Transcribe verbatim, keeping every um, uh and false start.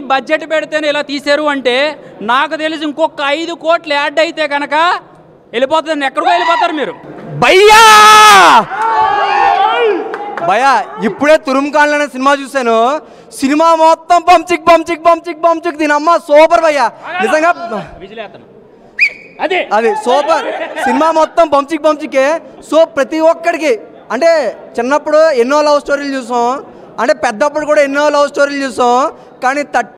Budget పెడితేనే ఇలా తీశారు అంటే నాకు తెలిసి ఇంకొక ఐదు కోట్లు యాడ్ అయితే కనుక వెళ్ళిపోతుంది. ఎక్కడికో వెళ్ళిపోతారు మీరు. భయ్యా భయ్యా ఇప్పుడే తురుముకాళ్ళు అనే సినిమా చూశాను. సినిమా మొత్తం పంచిక్ పంచిక్ పంచిక్ పంచిక్ దీనమ్మ సూపర్ భయ్యా. నిజంగా అదే అది సూపర్ సినిమా మొత్తం పంచిక్ పంచికే. సో ప్రతి ఒక్కడికి అంటే చిన్నప్పుడు ఎన్నో లవ్ స్టోరీలు చూసాం, అంటే పెద్దప్పుడు కూడా ఎన్నో లవ్ స్టోరీలు చూసాం, కానీ